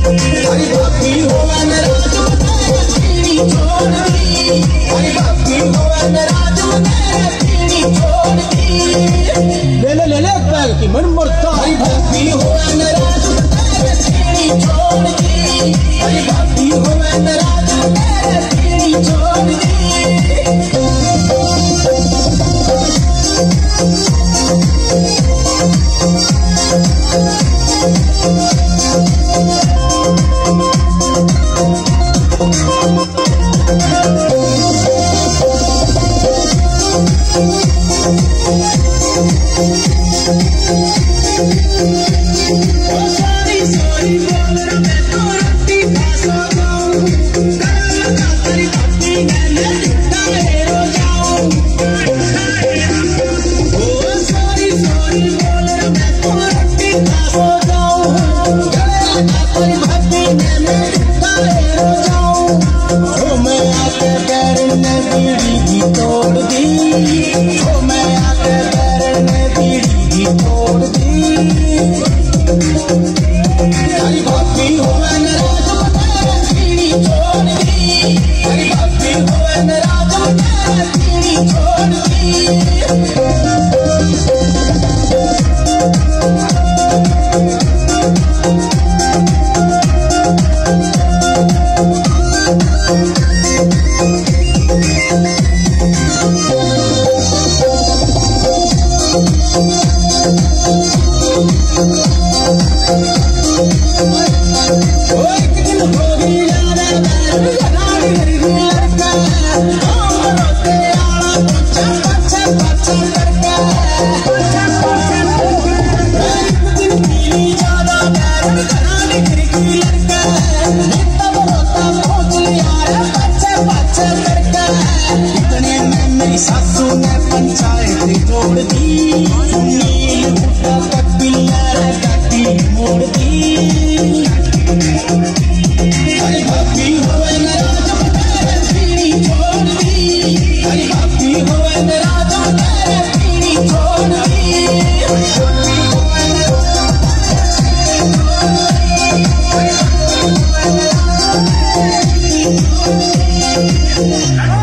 हरी भाभी हो नाराज तेरा पीनी छोड़ दी, हरी भाभी हो नाराज तेरा पीनी छोड़ दी। ले ले बैग की मन मरता। हरी भाभी हो नाराज तेरा पीनी छोड़ दी, हरी भाभी हो नाराज तेरा पीनी छोड़ दी। सासू ने पंचायत तोड़ दी, नील बूटा का पिल्लर काटी मोड़ दी। हरी भाभी हो नाराज तेरा पीनी छोड़ दी, हरी भाभी हो नाराज तेरा पीनी छोड़ दी। हरी भाभी हो